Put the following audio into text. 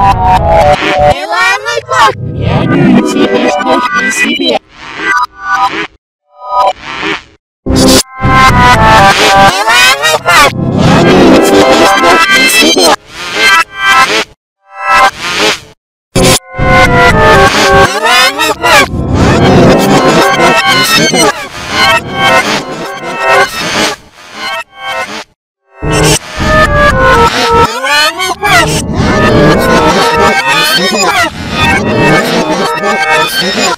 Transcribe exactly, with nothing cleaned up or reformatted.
Ладно, так, я не интересно при себе. Ладно, так, я не интересно при себе. Ладно, так, я не интересно при себе. Ладно, так, я не интересно при себе.